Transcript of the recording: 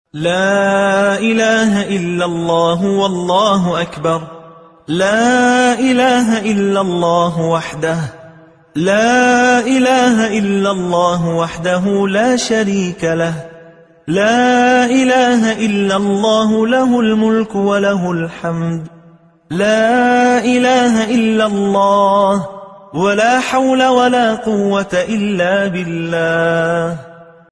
لا إله إلا الله والله أكبر. لا إله إلا الله وحده. لا إله إلا الله وحده لا شريك له. لا إله إلا الله له الملك وله الحمد. لا إله إلا الله ولا حول ولا قوة إلا بالله.